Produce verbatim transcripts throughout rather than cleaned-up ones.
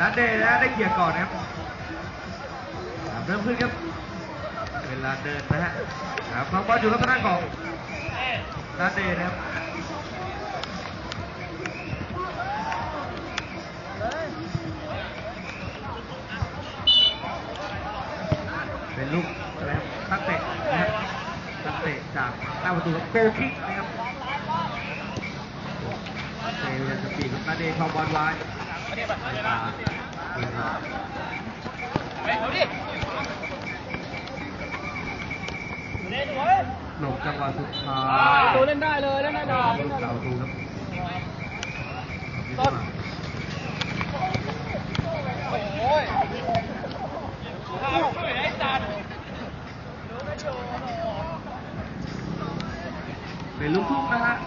นัดเดย์นะได้เกียร์ก่อนนะครับเริ่มขึ้นครับเวลาเดินนะฮะครับความบอลอยู่กับทางด้านของนัดเดย์นะครับเป็นลูกอะไรครับตั้งเตะนะครับตั้งเตะจากหน้าประตูกับโกคิกนะครับเตะเลยสปีดนัดเดย์เข้าบอลไว้หลงจังหวะสุดท้ายตัวเล่นได้เลยเล่นได้ดอกเสาตูครับต้นโอ้ยไอ้จัดเป็นลูกทุ่งนะฮะ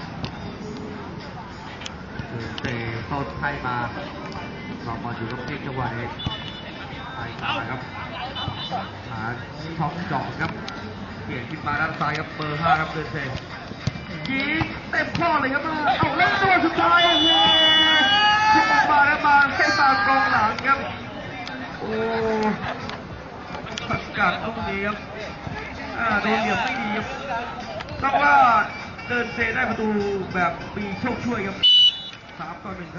เตะต้นไทยมาลองบอลอยู่กับเอกจังหวะนี้ไทยมาครับหาช่องเจาะครับเปลี่ยนขึ้นมาด้านซ้ายครับเบอร์ห้าครับเดินเซยิงเต็มข้อเลยครับเอาเล่นตัวสุดท้ายเฮ้ยมาแล้วมาเส้นตากองหลังครับโอ้สกัดตรงนี้ครับโดนเหลี่ยมไม่ดีครับต้องว่าเดินเซได้ประตูแบบมีโชคช่วยครับสามต่อหนึ่งครับ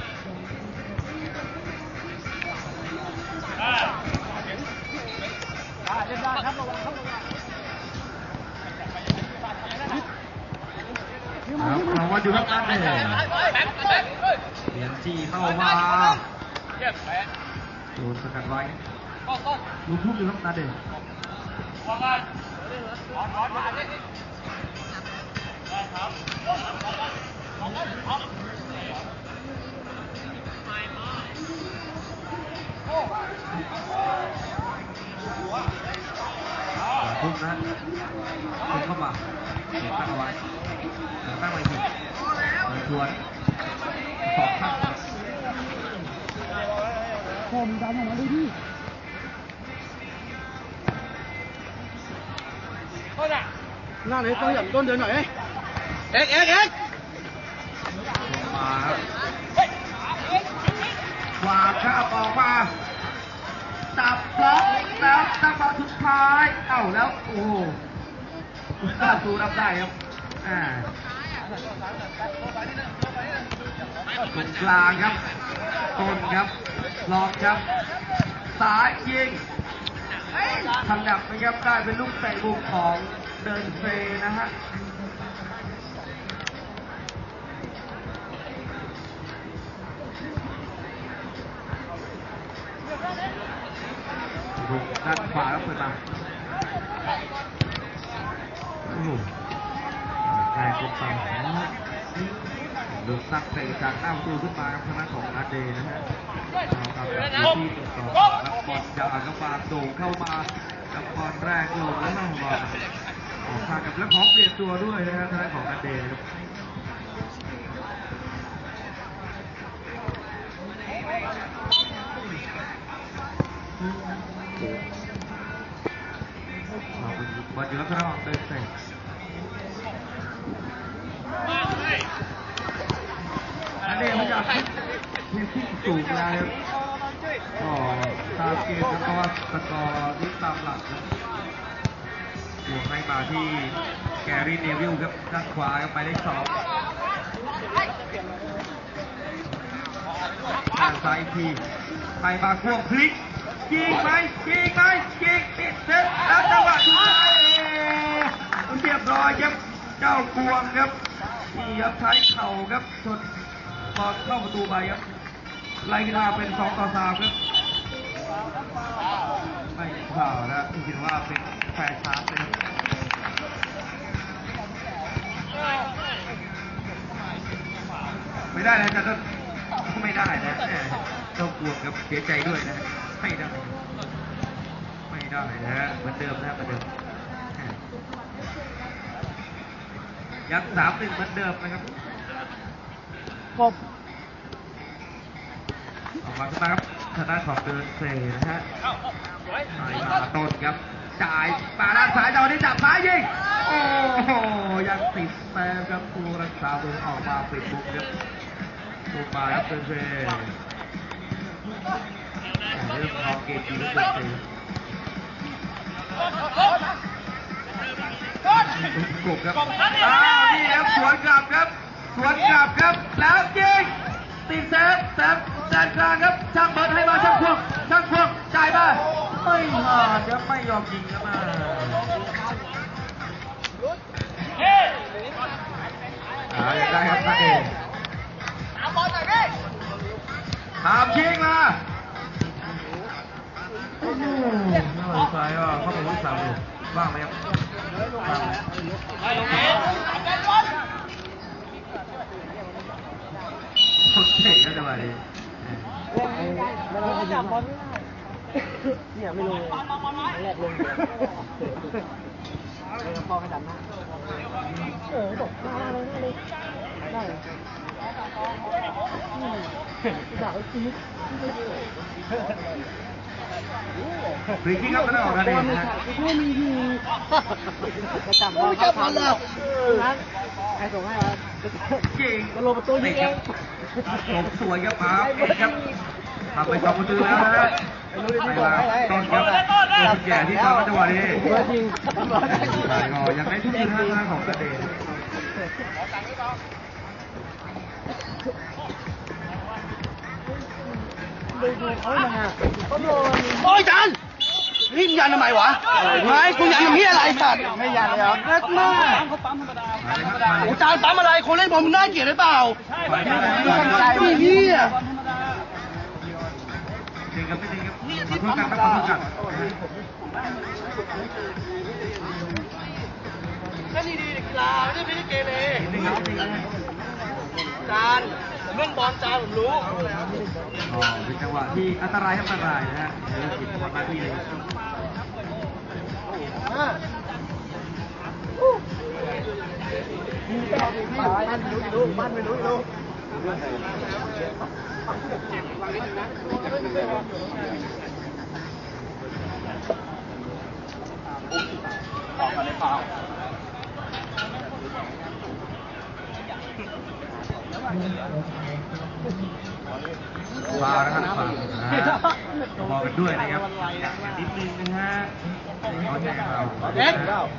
เล่นได้ครับระวังครับเราว่าอยู่ครับนั่นเลยเลียนจี้เข้ามาโดนสกัดไว้ลูกทุ่งอยู่ครับนั่นเลยทุ่มนะทุ่มเข้ามาเก็บตั้งไว้ตั้งไว้ผิดชวนสองข้างผมดันออกมาดูดิหน้าไหนต้องหยับต้นเดินหน่อยเอ็กเอ็กเอ็กมาครับวางข้าออกมาจับล็อกแล้วตั้งบอลสุดท้ายเอ้าแล้วโอ้โหข้าสู้รับได้ครับอ่าตรงกลางครับต้นครับลองครับสายยิงขยับนะครับได้เป็นลูกเตะมุมของเดินเซนะฮะด้านขวาแล้วเปิดมาโอ้โหแรงกดต่ำนะฮะลูกซักเตะจากหน้าประตูขึ้นมาครับทางด้านของอาเดนะฮะเอาครับที่ต่อรับบอลยาวกับฟาโด่งเข้ามากับบอลแรกลงแล้วนั่งบอลออกทางกับแล้วขอเปลี่ยนตัวด้วยนะฮะทางด้านของอาเดครับบอลอยู่แล้วก็ต้องเดินเตะอันนี้เขาอยากเล่นที่สูงแล้วก็ตามเกมแล้วก็สกอร์ที่ตามหลักอยู่ให้มาที่แกรี่เนวิลครับด้านขวาไปได้สองด้านซ้ายทีไปมาควงพลิกยิงไหมยิงไหมยิงติดเซตแล้วจังหวะสุดท้ายเรียบร้อยครับเจ้ากวงครับนี่ครับใช้เข่าครับชนบอลเข้าประตูไปครับไล่กีฬาเป็นสองต่อสามครับไม่เปล่านะคิดว่าเป็นแฟร์ชาร์จเลยไม่ได้นะจะต้องไม่ได้นะเจ้ากวงครับเสียใจด้วยนะไม่ได้ไม่ได้นะฮะเหมือนเดิมนะเหมือนเดิมยัดสามหนึ่งเหมือนเดิมนะครับกบออกมาขึ้นมาครับทางด้านของเดินเซนะฮะไปมาต้นครับจ่ายมาด้านซ้ายเจ้าที่จับซ้ายยิงโอ้โหยังติดแต้มครับผู้รักษาตัวออกมาปิดบุกครับบุกมาครับเดินเซเริ่มครองเกมดีแล้วเกินไปกบครับอ้าวนี่ครับสวนกลับครับสวนกลับครับแล้วยิงตีแซมแซมแซมกลางครับช่างเบิร์ดให้มาช่างพวงช่างพวงจ่ายมาไม่ผ่านครับไม่ยอมยิงครับมาอ่ายังได้ครับนาเดชตามชิงมาโอ้โหน่าสนใจว่าเข้าไปลูกสาวอยู่บ้างไหมครับบ้างไหมสุดเจ๋งนะจังหวะนี้จับบอลเนี่ยไม่ลงแรกลงเลยเลยพอขยันนะเออตกหน้าเลยหน้าเลยได้ด่าเขาจี๊ดฟรีคิกครับไม่ได้ออกนะเนี่ยนะกูมีอยู่กระจับบอลจับบอลแล้วนั้นใครส่งให้วะเก่งก็ลงประตูยิงเองผมสวยครับมาเองครับทำไปสองประตูแล้วนะไม่ว่าต้นครับตัวแก่ที่ทำจังหวะนี้จริงก็ยังได้ทุกทีท่าของกระเด็นดูดูเขาเนี่ยเขาโดนโอ้ยจันนี่ยันทำไมวะไม่กูยันทำเหี้ยอะไรสัตว์ไม่ยันเลยเหรอเลิศมากเขาปั๊มธรรมดาโอ้จานปั๊มอะไรคนเล่นบอลมันน่าเกลียดหรือเปล่าไม่เหี้ยจริงครับไม่จริงครับขอโทษกันครับขอโทษกันก็ดีดีกีฬาไม่ได้ไม่ได้เกเรจานเรื่องบอลจานผมรู้อ๋อเป็นจังหวะที่อันตรายอันตรายนะฮะเดี๋ยวกินทำหน้าที่เลยมันไม่รู้มันไม่รู้รู้ออกมาในเปล่าฟาวนะครับฟาวนะฮะบอกกันด้วยนะครับนิดนึงนะฮะเขาแจ้งเราเด็ก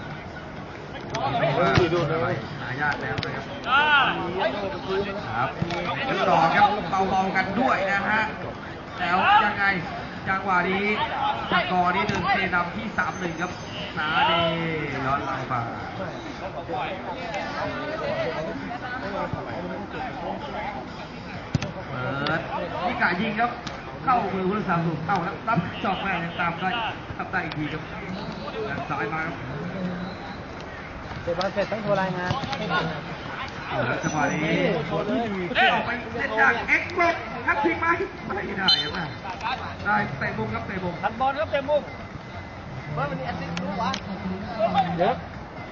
หายากแล้วนะครับครับกันต่อครับเบาๆกันด้วยนะฮะแล้วยังไงจังหวะนี้สกอร์นี้เดินเซนำที่ สามหนึ่ง ครับนาเดย้อนหลังฝ่าเปิดนี่กะยิงครับเข้ามือผู้รักษาถูกเข้าแล้วรับจอกแม่ยังตามได้ทับได้อีกทีครับด้านซ้ายมาครับเสร็จบอลเสร็จต้องโทรรายงานแล้วจังหวะนี้ออกไปเล่นจากเอ็กซ์บล็อกทักทิ้งไหมไม่ได้ครับได้เตะมุมครับเตะมุมทันบอลครับเตะมุมว่ามันนี่แอสซิสต์รู้วะเยอะ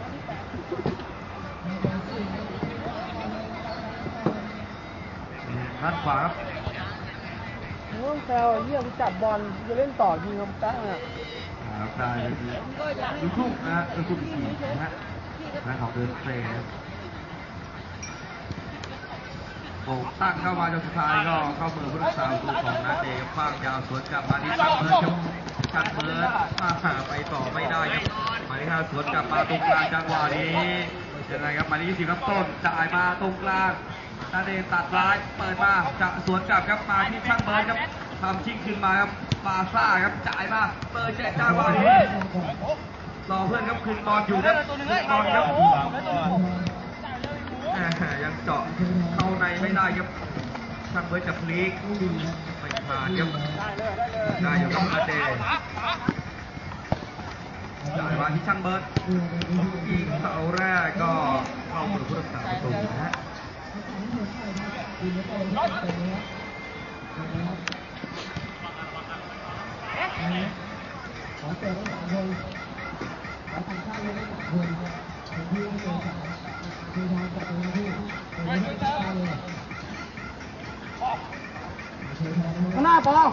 ด้านขวาครับน้องแซวเยี่ยมจับบอลจะเล่นต่อยิงคำตั้งอ่ะครับได้ดูทุ่งนะดูทุ่งสีนะฮะและของเดินเตะครับโบกตั้งเข้ามาจนสุดท้ายก็เข้ามือผู้รักษาประตูของนาเดฟฟ้างยาวสวนกลับมาที่ชักเบิร์ดชักเบิร์ดมาไปต่อไม่ได้ครับมาที่ห้าสวนกลับมาตรงกลางจังหวะนี้ยังไงครับมาที่สี่ครับต้นจ่ายมาตรงกลางนาเดตัดร้ายเปิดมาจะสวนกลับครับมาที่ชักเบิร์ดครับทำชิงขึ้นมาครับปาซ่าครับจ่ายมาเปิดแจกจังหวะนี้รอเพื่อนครับคืนบอลอยู่ครับคืนบอลครับยังเจาะเข้าในไม่ได้ครับช่างเบิร์ดกับพลิกไม่ผ่านครับได้อยู่กับนาเดจ่ายมาที่ช่างเบิร์ดยิงเสาแรกก็เข้ามือผู้รักษาประตูนะฮะขอเตะทั้งสองคนขอทำข้าวเลยทั้งสองคนผมยืนเดินสายคือทางประตูที่เป็นเรื่องข้าวเลยข้างหน้าปอ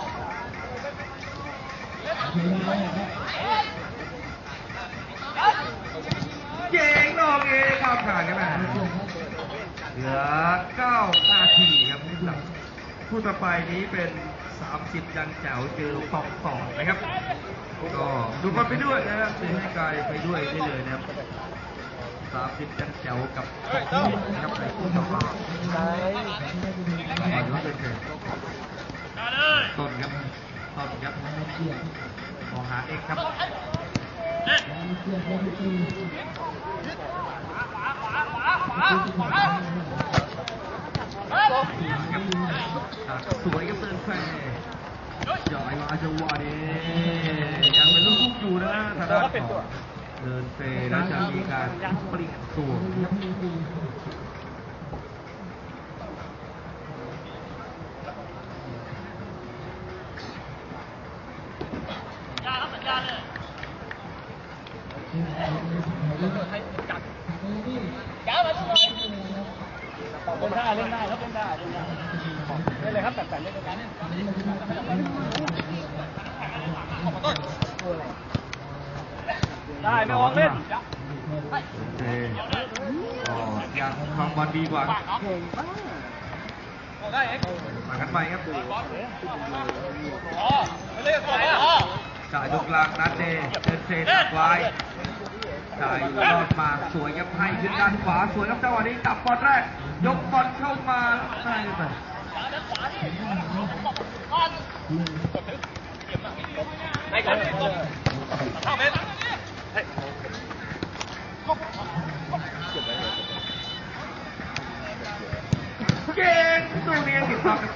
เก่งลงเองความขาดกันนะเหลือเก้านาทีครับนี่หลังคู่ต่อไปนี้เป็นสามสิบยังแจ๋วเจอฟองต่อนะครับก็ดูบอลไปด้วยนะครับเตะให้ไกลไปด้วยได้เลยนะครับสามสิบยังแจ๋วกับฟองนะครับในคู่ต่อไปก่อนว่าเป็นเกมต้นครับต้นครับมองหาเอกครับสวยครับเดินแฟร์จ่อยมาจังหวะนี้ยังเป็นลูกคุกอยู่นะทางด้านของเดินเฟร์แล้วจะมีการเปลี่ยนตัวเล่นได้เล่นได้ครับเล่นได้เล่นได้เล่นเลยครับแต่แต่เล่นกันได้ไม่วางเล่นเอก็ยังความบอลดีกว่าได้เอ็กมากันไปครับอ๋อเล่นต่อจ่ายตรงกลางนัดเดเดินเซตักไว้จ่ายรอดมาสวยครับให้ขึ้นด้านขวาสวยครับจังหวะนี้จับบอลแรกยกบอลเข้ามาได้ไปได้กันเข้าเมตรเก่งตรงนี้ติดความ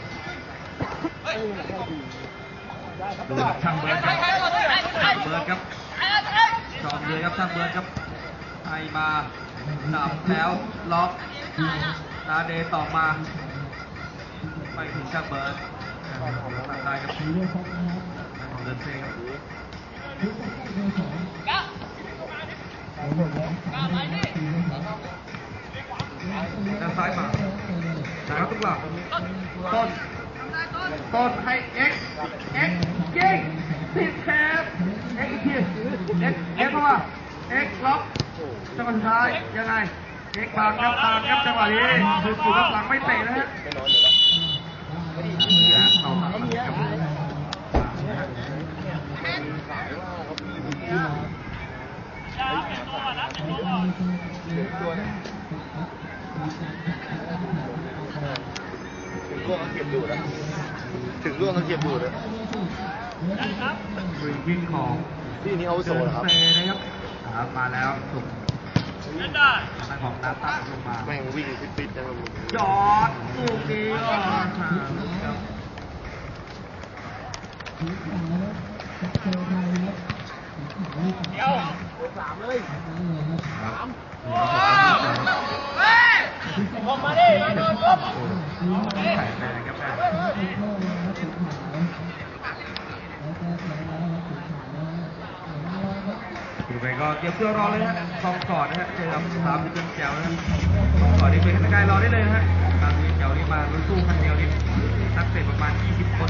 ดูช่างเบิร์ดครับเบิร์ดครับจอมเลยครับช่างเบิร์ดครับไอมาดับแล้วล็อกนาเดต่อมาไปถึงช่างเบิร์ดตัดได้ครับเดินเซครับด้านซ้ายมาจากครับทุกหลังต้นต้นให้เอ็กเอ็กยิงติดแคบเอ็กอีกทีเอ็กเอ็กเข้ามาเอ็กล็อกจังหวะสุดท้ายยังไงเอ็กบางครับบางครับจังหวะนี้คือสู่รับหลังไม่เตะนะฮะต่อมาครับถึงร่วงต้องเก็บอยู่นะถึงร่วงต้องเก็บอยู่นะฟรีคิกของที่นี่เอาโซ่ครับเซนะครับมาแล้วสุกเล่นได้ทางของนาตัลงมาแม่งวิ่งปิดๆนะครับจอดลูกนี้ก็เดี๋ยวสามเลยสามเฮ้ยลงมาดิโดนลบแข่งเลยครับดูไปก็เก็บเสื้อรอเลยฮะซองกอดนะฮะเจอกับสามที่เป็นแจ๋วนะซองกอดนี่เป็นนักกายรอได้เลยนะฮะสามที่เป็นแจ๋วนี่มาสู้คันเดียวนี่นักเตะประมาณยี่สิบคน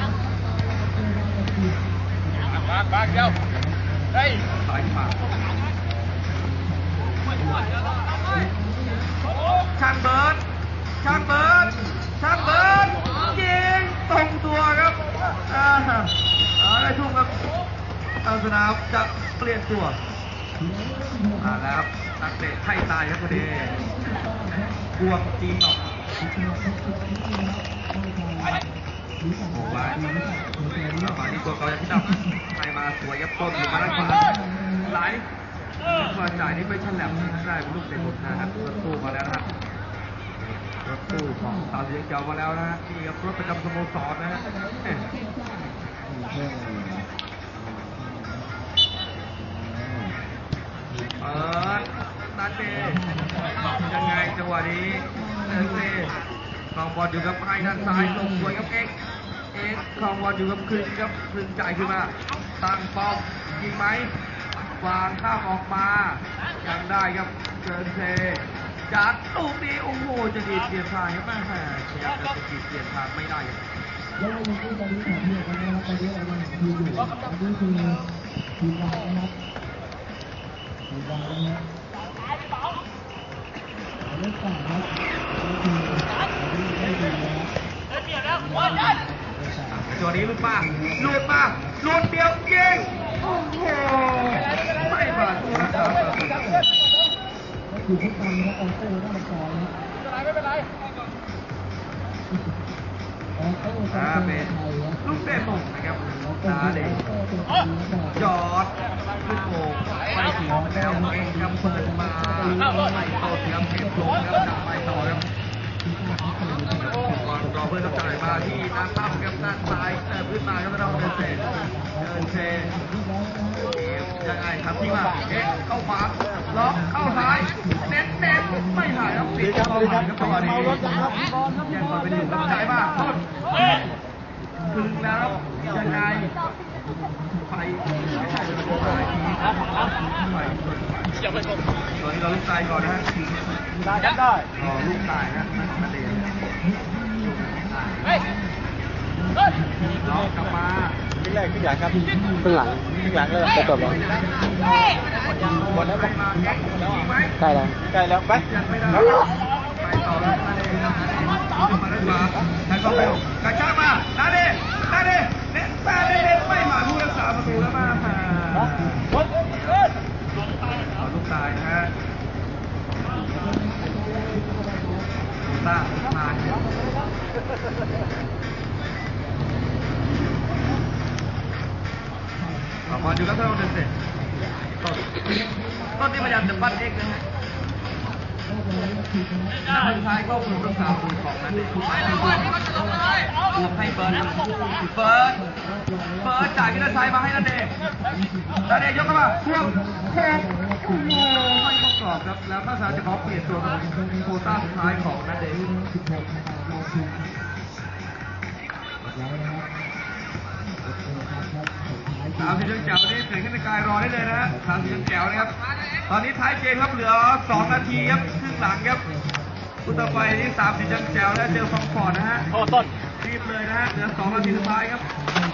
บ้านบ้านเดียวเฮ้ยสายฝ่าช่างเบิร์ดช่างเบิร์ดช่างเบิร์ดยิงตรงตัวครับอ่าเอาได้ทุ่มครับทางสนามจะเปลี่ยนตัวมาแล้วนักเตะไทยตายครับพอดีบวกจีนออกโอ้ว้ายมาที่ตัวเขาจะที่ดับไทยมาสวยยับต้นอยู่มาด้านขวาไหลกว่าจ่ายนี่ไปฉลับได้เป็นลูกเตะหมดนะครับรถตู้มาแล้วนะครับรถตู้ของตาเลี้ยงเจ้ามาแล้วนะนี่ครับรถประจำสโมสรนะฮะเปิดนัดเดยังไงจังหวะนี้เดินเซคลองบอลอยู่กับไอ้ด้านซ้ายลงสวยกับเอ็กเอ็กคลองบอลอยู่กับคลึงครับคลึงจ่ายขึ้นมาตั้งป้อมยิงไหมวางข้ามออกมายังได้ครับเดินเซจากลูกนี้โอ้โหจะดีเปลี่ยนทางครับแม่เชียร์จะดีเปลี่ยนทางไม่ได้ครับแล้วยังที่ตอนนี้ถามเนี่ยกันนะครับตอนนี้เรายังดูอยู่อันนี้คือทีมงานนะครับทีมงานนะครับเล่นต่อครับนี่คือไม่ดีนะครับตัวนี้ลุดมาลุดมาลุดเดียวยิงโอ้โหไม่บาดตัวนะครับไม่เป็นไรอ่าเป็นลูกเตะตกนะครับนาเด็กจอดขึ้นโอ่งไปถึงแล้วเองครับเปิดมาไปต่อเสียงเทปลงครับจับไปต่อครับก่อนรอเพื่อนต้องจ่ายมาที่หน้าตั้มครับด้านซ้ายเติมขึ้นมาครับเราเดินเซนเดินเซนยังไงครับที่มาเอ๊ะเข้าขวาล็อกเข้าซ้ายเน้นเน้นไม่หายครับปิดเข้าไปครับจังหวะนี้ยังก่อนไปถึงต้องจ่ายมาต้นถึงแล้วยังไงไปไม่ใช่เลยไปไปตอนนี้เราลูกตายก่อนนะฮะได้ได้รอลูกตายนะนั่นเองเฮ้ยเรากลับมาที่แรกที่หลังครับข้างหลังข้างหลังเลยจะตบเราหมดแล้วไหมใกล้แล้วใกล้แล้วไปไปต่อแล้วนั่นเองมาด้านขวาทางกองเบลกระชากมานาเดนาเดเน็ตนาเดไม่มาผู้รักษาประตูแล้วมาเอาลูกตายนะฮะตามาต่อมาอยู่กับเราเดินเสร็จต้นต้นที่พยายามจะปั้นเอกนะฮะหน้าท้ายก็ผู้รักษาประตูของนั้นถูกไหมถูกไหมถูกให้เบิร์ดเบิร์ดเบิร์ดจ่ายขึ้นด้านซ้ายมาให้นันเดย์นันเดย์ยกเข้ามาพวงโค้งโอ้โหไม่ต้องกรอบครับแล้วข้าสารจะขอเปลี่ยนตัวเป็นโควต้าสุดท้ายของนันเดย์สามสิบยังแจ๋วนี่เสียงขึ้นในกายรอได้เลยนะฮะสามสิบยังแจ๋วนะครับตอนนี้ท้ายเกมครับเหลือสองนาทีครับครึ่งหลังครับคู่ต่อไปนี่สามสิบยังแจ๋วแล้วเจอฟองฟอร์ดนะฮะโอ้ต้นรีบเลยนะฮะเหลือสองนาทีสุดท้ายครับ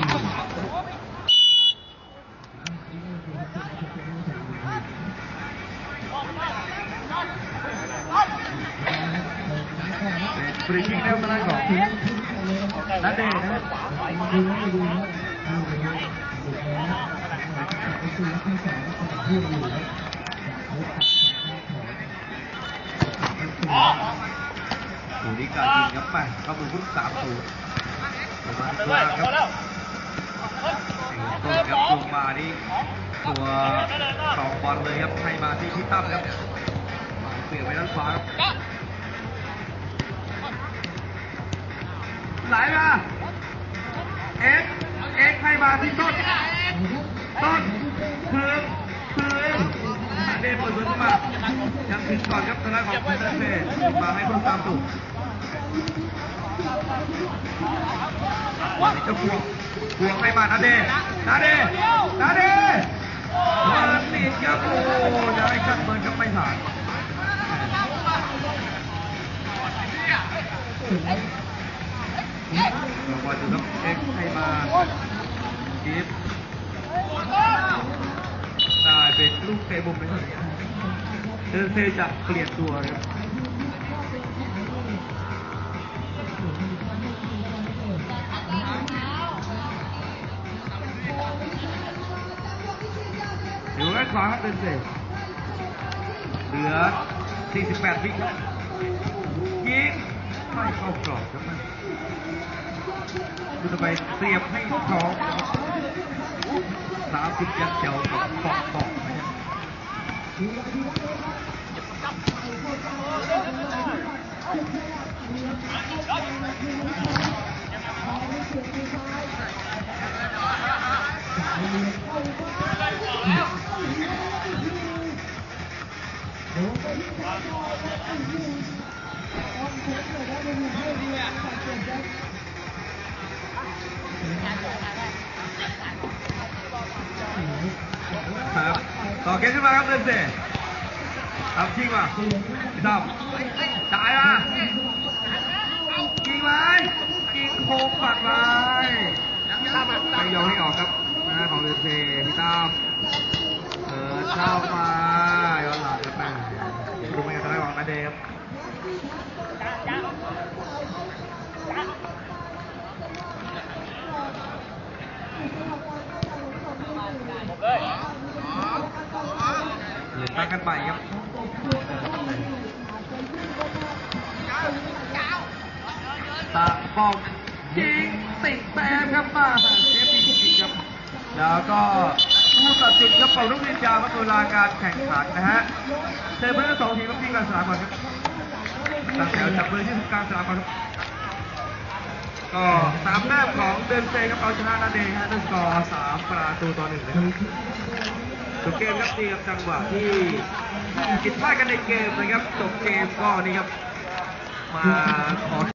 ฟรีคิกแล้วมาได้ก่อนนัดเดย์นะถูกนี้การยิงครับไปเข้ามือพุ่งสามศูนย์มาที่กลางครับต้นครับลงมานี่ตัวสองบอลเลยครับให้มาที่พี่ตั้มครับเปลี่ยนไปด้านขวาครับไหลมาเอ็กเอ็กให้มาที่ต้นต้นคือคือเดนเปิดเผยเข้ามายังถึงก่อนครับทางด้านของเซนเซ่มาให้คนตามตู่จะพวงพวงให้มานาเดนาเดนาเดเบิร์นติดครับโอ้ยให้ชัดเบิร์นครับไม่ผ่านเราบอลอยู่ครับเอ็กให้มาจีบได้เป็นลูกเตะบุมเป็นเดินเซจะเปลี่ยนตัวครับอยู่ด้านขวาครับเดินเซเหลือสี่สิบแปดวิยิงไม่เข้ากรอบครับมันคุณจะไปเสียบให้เขาสามสิบยัดเจียวกับปอกปอกครับต่อเกมขึ้นมาครับเดินเซ่ทำทิ้งมาพี่ต้อมจ่ายมายิงไว้ยิงโค้งปัดไว้ไม่ยอมให้ออกครับนะของเดินเซ่พี่ต้อมเออเข้ามาย้อนหลังครับแม่ดูไม่กันได้หวังนะเดย์ครับกันใหม่ครับตาบอลยิงติดแซมครับมาเซฟจริงๆครับแล้วก็ผู้ตัดสินครับเป่าลูกยิงยาวครับเวลาการแข่งขันนะฮะเชิญเพื่อนทั้งสองทีมมาที่กลางสนามก่อนครับตั้งแถวจับมือที่กลางสนามก่อนครับก็สามแต้มของเดินเซครับเอาชนะนาเดฮะด้วยสกอร์สามประตูต่อหนึ่งนะครับจบเกมครับนี่ครับจังหวะที่ผิดพลาดกันในเกมนะครับจบเกมก็นี่ครับมาขอ